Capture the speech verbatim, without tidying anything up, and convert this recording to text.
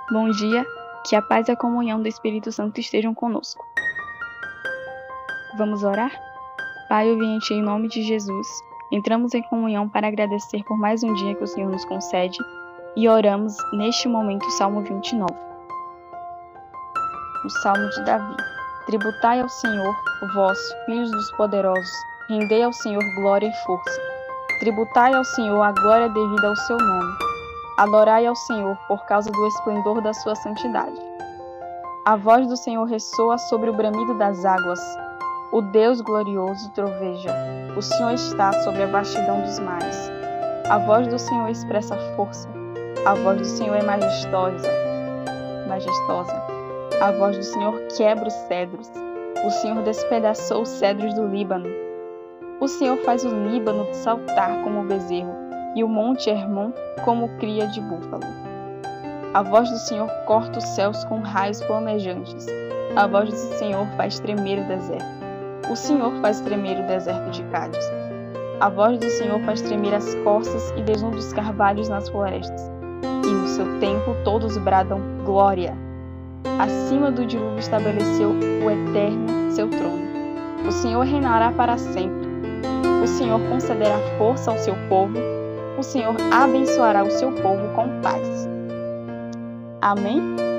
Bom dia, que a paz e a comunhão do Espírito Santo estejam conosco. Vamos orar? Pai, eu vim em Ti em nome de Jesus. Entramos em comunhão para agradecer por mais um dia que o Senhor nos concede e oramos neste momento o Salmo vinte e nove. O Salmo de Davi. Tributai ao Senhor, vós, filhos dos poderosos, rendei ao Senhor glória e força. Tributai ao Senhor a glória devida ao seu nome. Adorai ao Senhor por causa do esplendor da sua santidade. A voz do Senhor ressoa sobre o bramido das águas. O Deus glorioso troveja. O Senhor está sobre a vastidão dos mares. A voz do Senhor expressa força. A voz do Senhor é majestosa. Majestosa. A voz do Senhor quebra os cedros. O Senhor despedaçou os cedros do Líbano. O Senhor faz o Líbano saltar como o bezerro e o monte Hermon como cria de búfalo. A voz do Senhor corta os céus com raios flamejantes. A voz do Senhor faz tremer o deserto. O Senhor faz tremer o deserto de Cádiz. A voz do Senhor faz tremer as corças e desnuda os carvalhos nas florestas. E no seu tempo todos bradam glória. Acima do dilúvio estabeleceu o Eterno seu trono. O Senhor reinará para sempre. O Senhor concederá força ao seu povo. O Senhor abençoará o seu povo com paz. Amém?